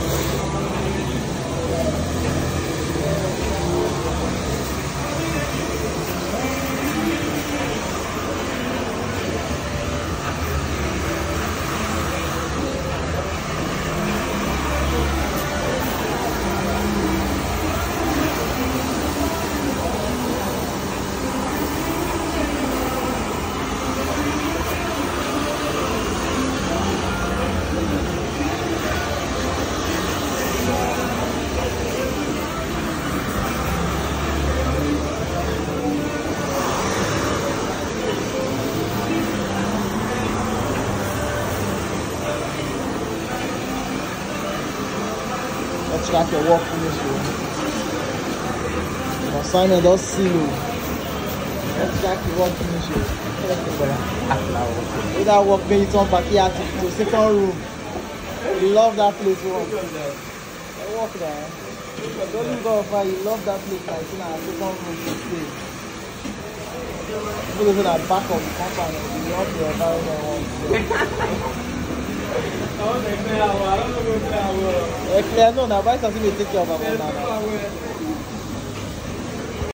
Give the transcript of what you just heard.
Let's track your work finish. Simon does see you. Let's track your work finish. With that work, maybe you turn back here to second room. You love that place. Walk there. Don't go far. You love that place. Like in our second room to stay. People live in the back of the compound. You love the environment. Clear, no, now, why does he take care of our